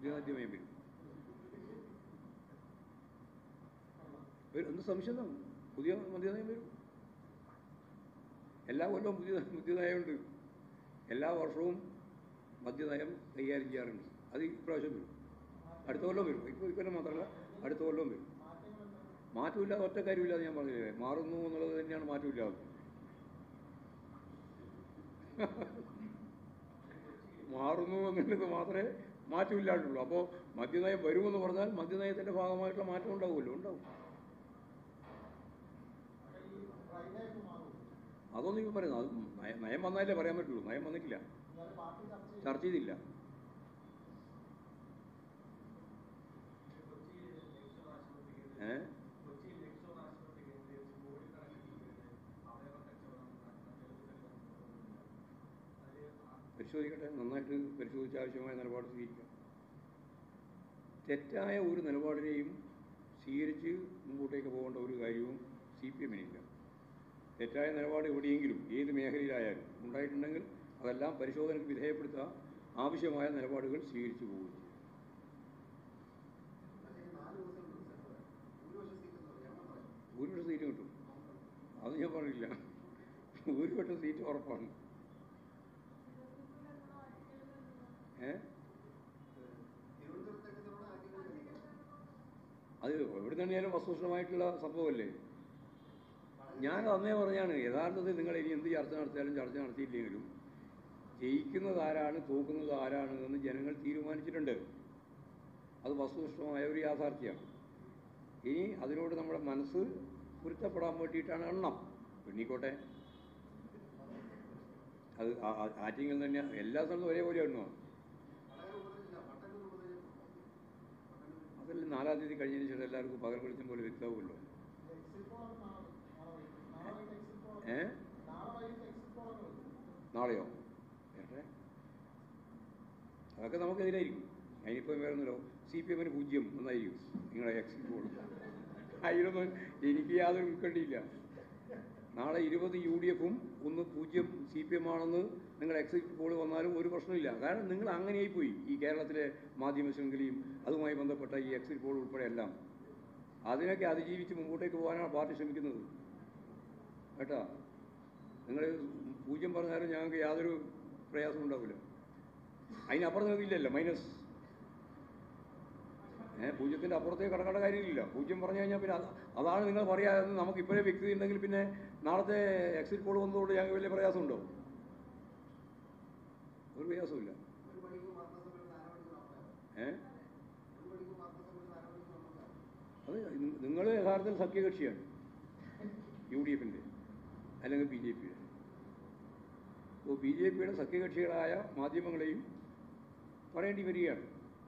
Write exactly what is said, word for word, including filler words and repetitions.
പുതിയ നയം വരും. എന്ത് സംശയം? പുതിയ മദ്യനയം വരും. എല്ലാ കൊല്ലവും പുതിയ പുതിയ നയമുണ്ട്. എല്ലാ വർഷവും മദ്യനയം കൈകാര്യം ചെയ്യാറുണ്ട്. അത് ഇപ്രാവശ്യം വരും, അടുത്ത കൊല്ലം വരും. ഇപ്പോൾ ഇക്കൊല്ലം മാത്രമല്ല, അടുത്ത കൊല്ലം വരും. മാറ്റമില്ലാതെ ഒറ്റ കാര്യമില്ലാതെ ഞാൻ പറഞ്ഞില്ലേ, മാറുന്നു എന്നുള്ളത് തന്നെയാണ് മാറ്റമില്ലാതെ. മാറുന്നു എന്നുള്ളത് മാത്രമേ മാറ്റമില്ലാണ്ടുള്ളൂ. അപ്പോൾ മദ്യനയം വരുമെന്ന് പറഞ്ഞാൽ മദ്യനയത്തിൻ്റെ ഭാഗമായിട്ടുള്ള മാറ്റം ഉണ്ടാവുമല്ലോ, ഉണ്ടാവും. അതൊന്നും ഇപ്പം പറയുന്നത്, അത് നയം വന്നാലേ പറയാൻ പറ്റുള്ളൂ. നയം വന്നിട്ടില്ല, ചർച്ച ചെയ്തില്ല. ഏ പരിശോധിക്കട്ടെ, നന്നായിട്ട് പരിശോധിച്ച് ആവശ്യമായ നിലപാട് സ്വീകരിക്കാം. തെറ്റായ ഒരു നിലപാടിനെയും സ്വീകരിച്ച് മുമ്പോട്ടേക്ക് പോകേണ്ട ഒരു കാര്യവും സി പി എമ്മിനില്ല. തെറ്റായ നിലപാട് എവിടെയെങ്കിലും ഏത് മേഖലയിലായാലും ഉണ്ടായിട്ടുണ്ടെങ്കിൽ അതെല്ലാം പരിശോധനയ്ക്ക് വിധേയപ്പെടുത്തുക, ആവശ്യമായ നിലപാടുകൾ സ്വീകരിച്ചു പോകുക. ഭൂരിപക്ഷം സീറ്റ് കിട്ടും, അത് ഞാൻ പറഞ്ഞില്ല. ഭൂരിപക്ഷം സീറ്റ് ഉറപ്പാണ്. ഏ അത് എവിടെ തന്നെയാലും വസ്തുനിഷ്ഠമായിട്ടുള്ള സംഭവമല്ലേ. ഞാൻ അന്നേ പറഞ്ഞാണ്, യഥാർത്ഥത്തിൽ നിങ്ങൾ ഇനി എന്ത് ചർച്ച നടത്തിയാലും ചർച്ച നടത്തിയില്ലെങ്കിലും ജയിക്കുന്നത് ആരാണ് തോക്കുന്നത് ആരാണ് എന്ന് ജനങ്ങൾ തീരുമാനിച്ചിട്ടുണ്ട്. അത് വസ്തുനിഷ്ഠമായ ഒരു യാഥാർത്ഥ്യമാണ്. ഇനി അതിനോട് നമ്മുടെ മനസ്സ് പൊരുത്തപ്പെടാൻ വേണ്ടിയിട്ടാണ് എണ്ണം. പെണ്ണിക്കോട്ടെ, അത് ആറ്റിങ്ങൾ തന്നെ എല്ലാ സ്ഥലത്തും ഒരേപോലെ എണ്ണമാണ്. അതല്ല, നാലാം തീയതി കഴിഞ്ഞതിന് ശേഷം എല്ലാവർക്കും പകൽ വെളിച്ചം പോലെ വ്യക്തമാവുമല്ലോ. ഏ നാളെയോ? ഏട്ടെ, അതൊക്കെ നമുക്കെതിരായിരിക്കും. അതിനിപ്പം വേറൊന്നുമല്ലോ. സി പി എമ്മിന് പൂജ്യം എന്നായിരിക്കും നിങ്ങളെ എക്സിറ്റ് പോൾ. അതിലൊന്നും എനിക്ക് യാതൊരു ഉൾക്കണ്ടിയില്ല. നാളെ ഇരുപത് യു ഡി എഫും ഒന്ന് പൂജ്യം സി പി എം ആണെന്ന് നിങ്ങൾ എക്സിറ്റ് പോൾ വന്നാലും ഒരു പ്രശ്നമില്ല. കാരണം നിങ്ങൾ അങ്ങനെയായി പോയി. ഈ കേരളത്തിലെ മാധ്യമ ശൃംഖലയും അതുമായി ബന്ധപ്പെട്ട ഈ എക്സിറ്റ് പോൾ ഉൾപ്പെടെ എല്ലാം അതിനൊക്കെ അതിജീവിച്ച് മുമ്പോട്ടേക്ക് പോകാനാണ് പാർട്ടി ശ്രമിക്കുന്നത് കേട്ടോ. നിങ്ങൾ പൂജ്യം പറഞ്ഞാലും ഞങ്ങൾക്ക് യാതൊരു പ്രയാസവും ഉണ്ടാവില്ല. അതിനപ്പുറം നിങ്ങൾക്കില്ലല്ലോ മൈനസ്. ഏഹ് പൂജ്യത്തിൻ്റെ അപ്പുറത്തേക്ക് കടക്കേണ്ട കാര്യമില്ല. പൂജ്യം പറഞ്ഞു കഴിഞ്ഞാൽ പിന്നെ അതാണ് നിങ്ങൾ പറയാതെ നമുക്ക് ഇപ്പോഴേ വ്യക്തി ഉണ്ടെങ്കിൽ പിന്നെ നാളത്തെ എക്സിറ്റ് പോൾ വന്നതുകൊണ്ട് ഞങ്ങൾക്ക് വലിയ പ്രയാസമുണ്ടോ? ഒരു പ്രയാസമില്ല. ഏ അത് നിങ്ങൾ യഥാർത്ഥത്തിൽ സഖ്യകക്ഷിയാണ് യു ഡി എഫിൻ്റെ അല്ലെങ്കിൽ ബി ജെ പിയുടെ. അപ്പോൾ ബി ജെ പിയുടെ സഖ്യകക്ഷികളായ മാധ്യമങ്ങളെയും പറയേണ്ടി വരികയാണ്.